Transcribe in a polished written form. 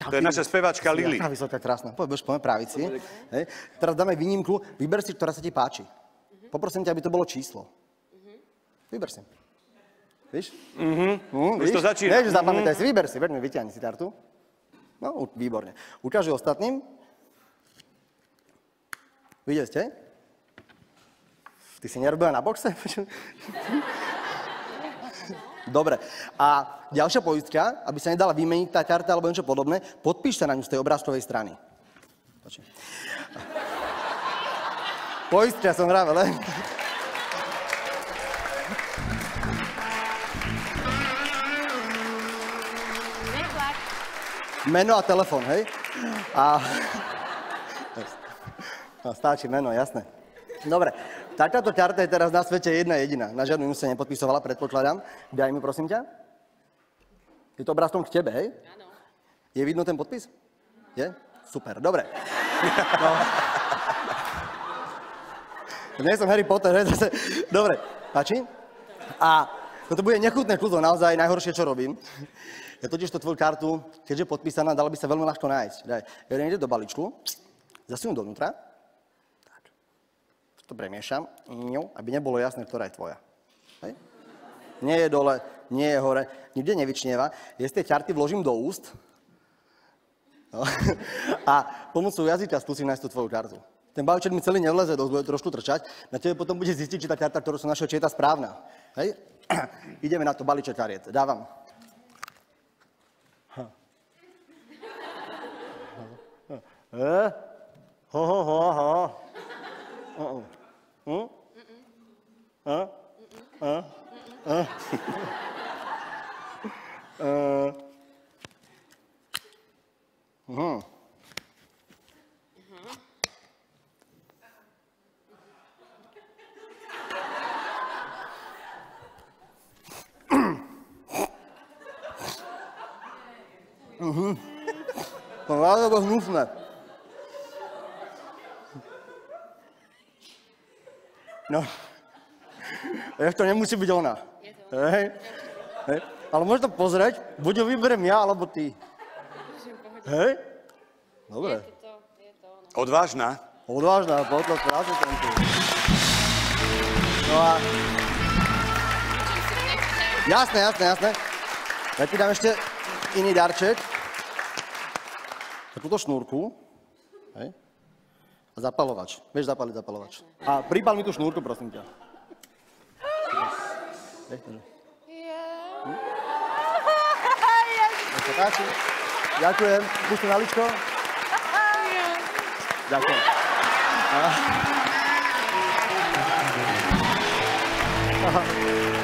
To je naša speváčka Lili. Jaká vysoká, krásna. Poďme pravici. Teraz dáme výnimku. Vyber si, ktorá sa ti páči. Poprosím ťa, aby to bolo číslo. Vyber si. Víš? Už to začína. Vieš, zapamätaj si. Vyber si. Vyťahni si kartu. No, výborne. Ukáži ostatným. Videli ste? Ty si nerobila na boxe? Dobre. A ďalšia poistka, aby sa nedala vymeniť tá karta alebo niečo podobné, podpíš sa na ňu z tej obrázkovej strany. Poistka som vravel, ne? Meno a telefón, hej? A... No, stačí meno, jasné. Dobre, takáto karta je teraz na svete jedna jediná. Na žiadnu sa nepodpisovala, predpokladám. Daj mi, prosím ťa. Je to obrázkom k tebe, hej? Áno. Je vidno ten podpis? Je? Super, dobre. No. Nie som Harry Potter, hej? Dobre, páči? A toto bude nechutné kľúzo, naozaj najhoršie, čo robím. Ja totiž to tvoju kartu, keďže je podpísaná, dala by sa veľmi ľahko nájsť. Daj, ja idem do balíčku, zasunem dovnútra. To premiešam, aby nebolo jasné, ktorá je tvoja. Hej? Nie je dole, nie je hore, nikde nevyčnieva. Ja z tej karty vložím do úst no. A pomocou jazyka skúsim nájsť tú tvoju kartu. Ten balíček mi celý nevleze, bude trošku trčať. Na tebe potom bude zistiť, či tá karta, ktorú som našiel, či je tá správna. Hej? Ideme na to balíček kariet. Dávam. To je to hnusné. No, to nemusí byť ona. Hej. Ale môžeš to pozrieť, buď ho vyberiem ja, alebo ty. Hej? Dobre. Je to ono. Odvážna. Odvážna, potľad, krásne tam tu. No a... Jasné. Ja ti dám ešte iný darček. Takúto šnúrku. Hej? A zapalovač. Vieš zapaliť zapalovač. A pripal mi tú šnúrku, prosím ťa. Ďakujem. Pustím na ličko. Ďakujem. Aha.